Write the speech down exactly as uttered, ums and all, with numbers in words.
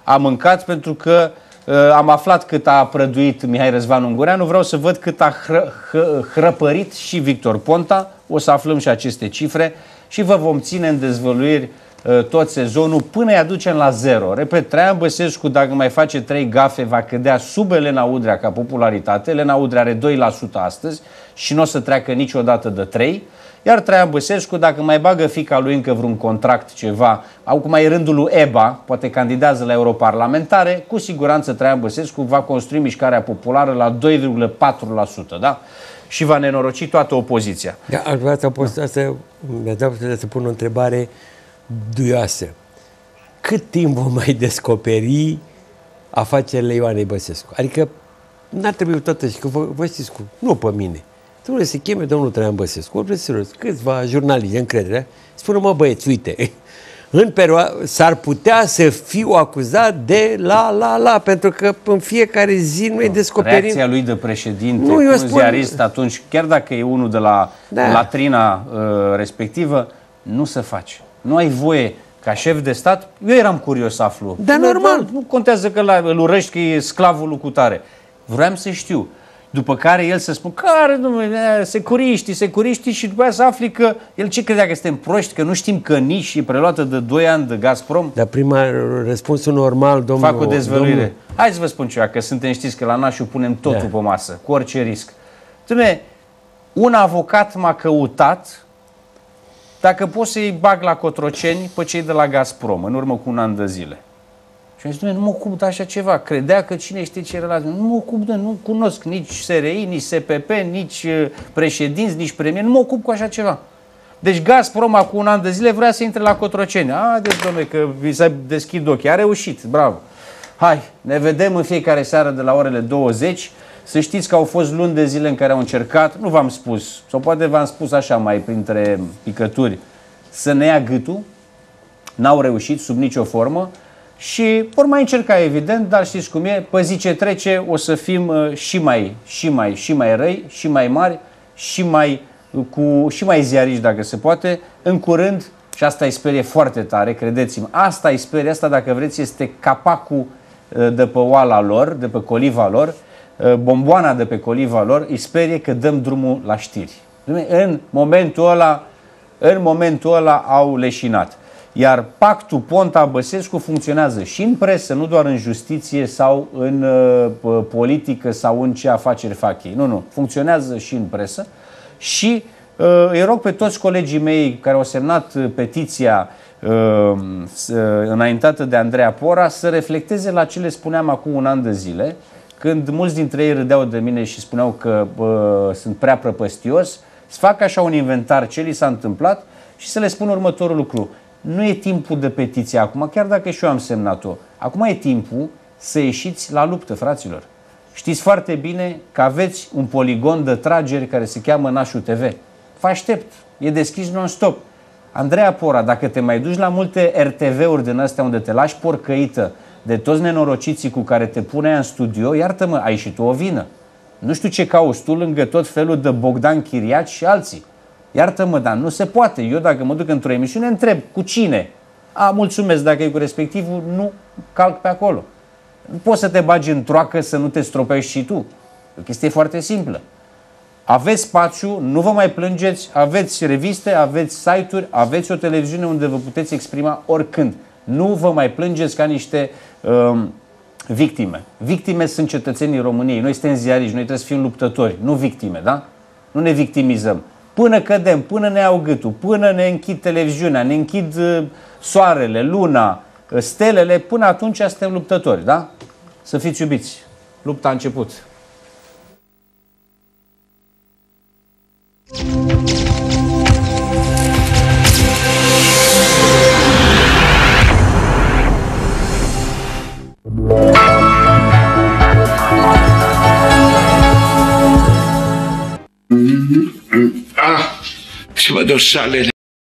a mâncat pentru că uh, am aflat cât a prăduit Mihai Răzvan Ungureanu, vreau să văd cât a hră, hră, hrăpărit și Victor Ponta, o să aflăm și aceste cifre și vă vom ține în dezvăluiri uh, tot sezonul până îi aducem la zero. Repet, Traian Băsescu, dacă mai face trei gafe, va cădea sub Elena Udrea ca popularitate. Elena Udrea are doi la sută astăzi și nu o să treacă niciodată de trei. Iar Traian Băsescu, dacă mai bagă fiica lui încă vreun contract, ceva, acum e rândul lui Eba, poate candidează la europarlamentare, cu siguranță Traian Băsescu va construi mișcarea populară la doi virgulă patru la sută, da? Și va nenoroci toată opoziția. Da, aș vrea să, pot, să, să pun o întrebare duioasă. Cât timp vom mai descoperi afacerile Ioanei Băsescu? Adică n-ar trebui totuși, că vă, vă știți cu, nu pe mine, trebuie să cheme domnul Traian Băsescu, vorbesc serios, câțiva jurnaliști de încredere, spună, mă băieți, uite, în perioadă s-ar putea să fiu acuzat de la, la, la, pentru că în fiecare zi noi descoperim... Reacția lui de președinte, nu, un spun... ziarist atunci, chiar dacă e unul de la da. latrina uh, respectivă, nu se face. Nu ai voie ca șef de stat, eu eram curios să aflu. Da, normal. Nu, nu contează că la, îl urăști că e sclavul lui cutare. Vreau să știu. După care el să spun, care, domnule, securiștii, securiștii și după aia să afli că el ce credea, că suntem proști, că nu știm că nici e preluată de doi ani de Gazprom? Dar prima, răspunsul normal, domnul... Fac o dezvăluire. Domnul... Hai să vă spun ceva, că suntem, știți că la Nașu punem totul da. pe masă, cu orice risc. Dom'le, un avocat m-a căutat dacă pot să-i bag la Cotroceni pe cei de la Gazprom, în urmă cu un an de zile. Și am zis, nu mă ocup de așa ceva. Credea că cine știe ce relație. Nu mă ocup de, nu cunosc nici S R I, nici S P P, nici președinți, nici premier. Nu mă ocup cu așa ceva. Deci Gazprom acum un an de zile vrea să intre la Cotroceni. A, deci, dom'le, că vi se deschid ochii. A reușit, bravo. Hai, ne vedem în fiecare seară de la orele douăzeci. Să știți că au fost luni de zile în care au încercat, nu v-am spus, sau poate v-am spus așa mai printre picături, să ne ia gâtul. N-au reușit sub nicio formă. Și vor mai încerca, evident, dar știți cum e, pe zi ce trece o să fim uh, și mai, și mai, și mai răi, și mai mari, și mai, uh, cu, și mai ziariști, dacă se poate, în curând, și asta îi sperie foarte tare, credeți-mă, asta îi sperie, asta, dacă vreți, este capacul uh, de pe oala lor, de pe coliva lor, uh, bomboana de pe coliva lor, îi sperie că dăm drumul la știri. În momentul ăla, în momentul ăla au leșinat. Iar pactul Ponta-Băsescu funcționează și în presă, nu doar în justiție sau în uh, politică sau în ce afaceri fac ei. Nu, nu. Funcționează și în presă. Și uh, îi rog pe toți colegii mei care au semnat petiția uh, înaintată de Andreea Pora să reflecteze la ce le spuneam acum un an de zile, când mulți dintre ei râdeau de mine și spuneau că uh, sunt prea prăpăstios, să facă așa un inventar ce li s-a întâmplat și să le spun următorul lucru. Nu e timpul de petiție acum, chiar dacă și eu am semnat-o. Acum e timpul să ieșiți la luptă, fraților. Știți foarte bine că aveți un poligon de trageri care se cheamă Nașu T V. Vă aștept, e deschis non-stop. Andreea Pora, dacă te mai duci la multe R T V-uri din astea unde te lași porcăită de toți nenorociții cu care te pune în studio, iartă-mă, ai și tu o vină. Nu știu ce cauți tu lângă tot felul de Bogdan Chiriaci și alții. Iartă-mă, dar nu se poate. Eu dacă mă duc într-o emisiune, întreb cu cine. A, mulțumesc, dacă e cu respectivul, nu calc pe acolo. Nu poți să te bagi în troacă să nu te stropești și tu. E o chestie foarte simplă. Aveți spațiu, nu vă mai plângeți, aveți reviste, aveți site-uri, aveți o televiziune unde vă puteți exprima oricând. Nu vă mai plângeți ca niște um, victime. Victime sunt cetățenii României. Noi suntem ziariști, noi trebuie să fim luptători, nu victime, da? Nu ne victimizăm. Până cădem, până ne iau gâtul, până ne închid televiziunea, ne închid uh, soarele, luna, uh, stelele, până atunci suntem luptători, da? Să fiți iubiți. Lupta a început. Ah, și văd o șale